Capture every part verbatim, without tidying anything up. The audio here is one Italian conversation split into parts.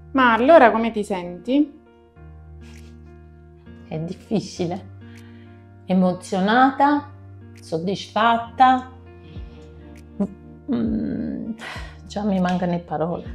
Ma allora come ti senti? È difficile, emozionata, soddisfatta, mm, già mi mancano le parole,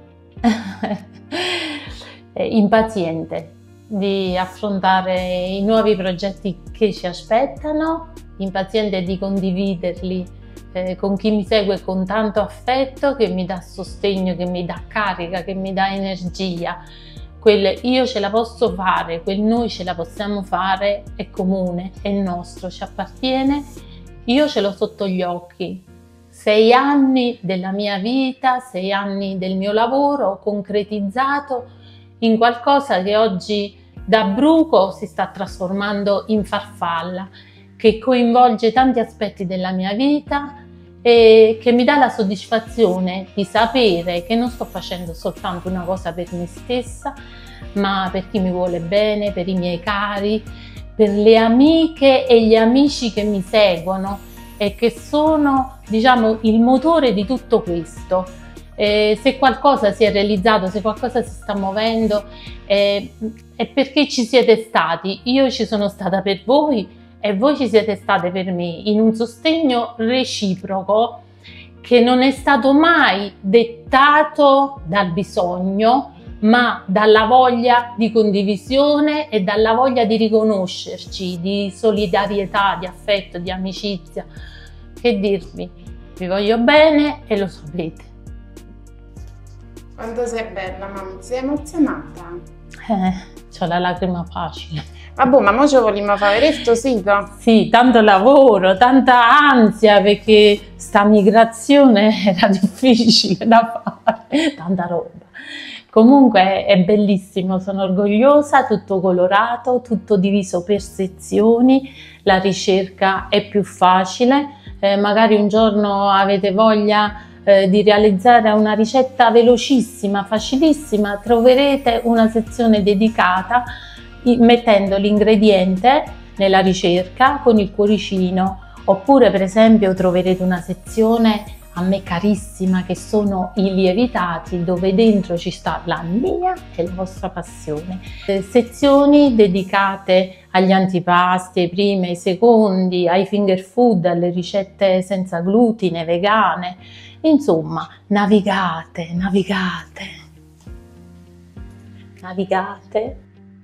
impaziente di affrontare i nuovi progetti che ci aspettano, impaziente di condividerli eh, con chi mi segue con tanto affetto, che mi dà sostegno, che mi dà carica, che mi dà energia. Quel io ce la posso fare, quel noi ce la possiamo fare è comune, è nostro, ci appartiene. Io ce l'ho sotto gli occhi. Sei anni della mia vita, sei anni del mio lavoro ho concretizzato in qualcosa che oggi da bruco si sta trasformando in farfalla, che coinvolge tanti aspetti della mia vita e che mi dà la soddisfazione di sapere che non sto facendo soltanto una cosa per me stessa, ma per chi mi vuole bene, per i miei cari, per le amiche e gli amici che mi seguono e che sono, diciamo, il motore di tutto questo. Eh, se qualcosa si è realizzato, se qualcosa si sta muovendo, eh, è perché ci siete stati. Io ci sono stata per voi e voi ci siete state per me, in un sostegno reciproco che non è stato mai dettato dal bisogno, ma dalla voglia di condivisione e dalla voglia di riconoscerci, di solidarietà, di affetto, di amicizia. Che dirvi? Vi voglio bene e lo sapete. Quanto sei bella, mamma, sei emozionata? Eh, c'ho la lacrima facile. Vabbè, ma mo ci vogliamo fare questo sito? Sì, tanto lavoro, tanta ansia perché sta migrazione era difficile da fare, tanta roba. Comunque è bellissimo, sono orgogliosa, tutto colorato, tutto diviso per sezioni, la ricerca è più facile, eh, magari un giorno avete voglia eh, di realizzare una ricetta velocissima, facilissima, troverete una sezione dedicata mettendo l'ingrediente nella ricerca con il cuoricino, oppure per esempio troverete una sezione a me carissima che sono i lievitati, dove dentro ci sta la mia e la vostra passione. Eh, sezioni dedicate agli antipasti, ai primi, ai secondi, ai finger food, alle ricette senza glutine, vegane, insomma navigate, navigate, navigate.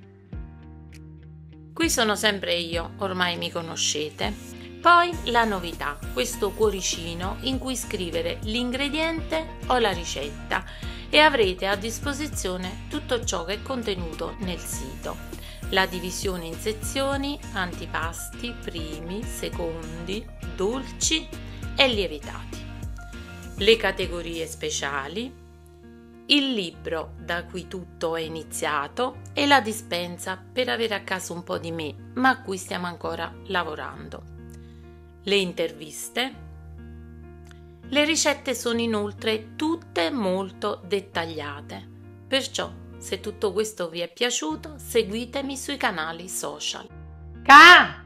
Qui sono sempre io, ormai mi conoscete. Poi la novità, questo cuoricino in cui scrivere l'ingrediente o la ricetta e avrete a disposizione tutto ciò che è contenuto nel sito. La divisione in sezioni, antipasti, primi, secondi, dolci e lievitati. Le categorie speciali, il libro da cui tutto è iniziato e la dispensa per avere a casa un po' di me, ma a cui stiamo ancora lavorando. Le interviste. Le ricette sono inoltre tutte molto dettagliate, perciò se tutto questo vi è piaciuto seguitemi sui canali social. Ca!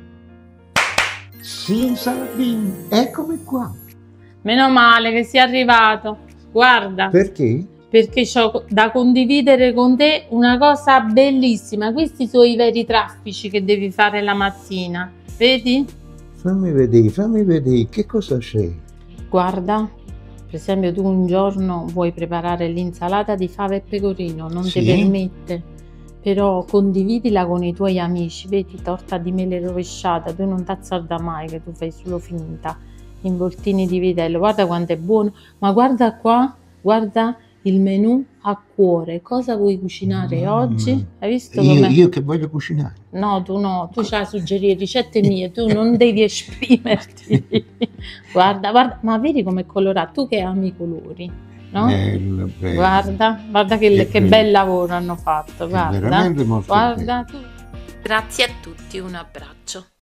Sì, Saladin, eccomi qua. Meno male che sia arrivato, guarda. Perché? Perché ho da condividere con te una cosa bellissima. Questi sono i veri traffici che devi fare la mattina, vedi? Fammi vedere, fammi vedere, che cosa c'è? Guarda, per esempio tu un giorno vuoi preparare l'insalata di fave e pecorino, non Sì? ti permette, però condividila con i tuoi amici, vedi, torta di mele rovesciata, tu non t'azzarda mai che tu fai solo finta, involtini di vitello, guarda quanto è buono, ma guarda qua, guarda il menù a cuore, cosa vuoi cucinare Mm. oggi? Hai visto Io, com'è? io che voglio cucinare. No, tu no, tu c'hai suggerire ricette mie, tu non devi esprimerti. Guarda, guarda, ma vedi com'è colorato, tu che ami i colori, no? Bello, bello. Guarda, guarda che, Che che bello. bel lavoro hanno fatto, È guarda. veramente molto Guarda tu. Grazie a tutti, un abbraccio.